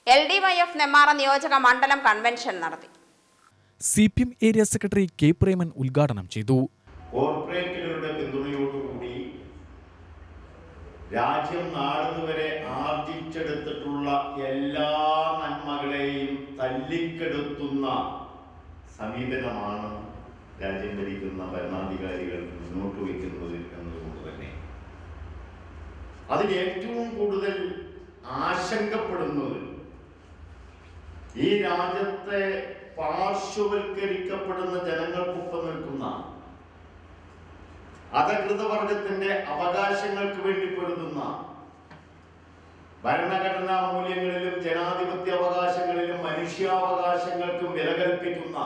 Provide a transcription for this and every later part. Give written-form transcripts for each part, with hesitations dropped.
LDYF Nemmara നിയോജക മണ്ഡലം convention നടത്തി. CPM area secretary K Preman ഉദ്ഘാടനം ചെയ്തു. കോർപ്പറേറ്റുകളുടെ പിന്തുണയോടുകൂടി രാജ്യം നാടുവരെ ആർജിച്ചെടുത്തിട്ടുള്ള എല്ലാ നന്മകളെയും തല്ലിക്കെടുത്തുന്ന സമീപനമാണ് രാജ്യം ഭരിക്കുന്ന ഭരണാധികാരികൾ മുന്നോട്ട് വയ്ക്കുന്നത് എന്നതുകൊണ്ട് തന്നെ അതിൽ ഏറ്റവും കൂടുതൽ ആശങ്കപ്പെടുന്നത് ഈ രാജ്യത്തെ പാർശ്വവൽക്കരിക്കപ്പെടുന്ന ജനങ്ങൾക്കൊപ്പം നിൽക്കുന്ന അധകൃത വർഗത്തിന്റെ അവകാശങ്ങൾക്ക് വേണ്ടി പൊരുതുന്ന ഭരണഘടനാ മൂല്യങ്ങളിലും ജനാധിപത്യ അവകാശങ്ങളിലും മനുഷ്യാവകാശങ്ങൾക്കും വില കൽപ്പിക്കുന്ന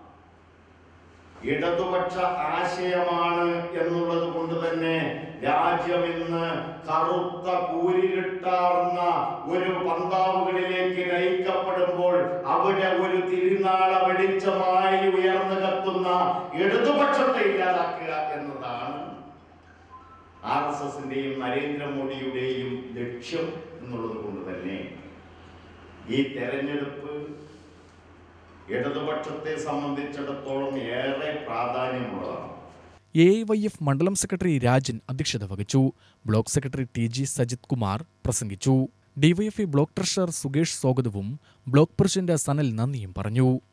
ഇടതുപക്ഷ ആശയമാണ് എന്നുള്ളത് കൊണ്ട് തന്നെ രാജ്യം ഇന്ന് കറുത്ത കൂരിരുട്ടാർന്ന ഒരു പന്താവുകളിലേക്ക് നയിക്കപ്പെടുമ്പോൾ അവിടെ ഒരു തിരുനാള വെളിച്ചമായി ഉയർന്നു കത്തുന്ന ഇടതുപക്ഷത്തെ ഇല്ലാതാക്കുക എന്നതാണ് RSSന്റെയും നരേന്ദ്രമോദിയുടെയും ലക്ഷ്യം എന്നുള്ളത് കൊണ്ട് തന്നെ ഈ തെരഞ്ഞെടുപ്പ് ഇടതുപക്ഷത്തെ സംബന്ധിച്ചിടത്തോളം ഏറെ പ്രാധാന്യമുള്ളതാണ്. AIYF മണ്ഡലം സെക്രട്ടറി രാജൻ അധ്യക്ഷത വഹിച്ചു. Block secretary TG Sajith Kumar പ്രസംഗിച്ചു. DYFI ബ്ലോക്ക് ട്രഷറർ സുകേഷ് സ്വാഗതവും ബ്ലോക്ക് പ്രസിഡന്റ് സനൽ നന്ദിയും പറഞ്ഞു.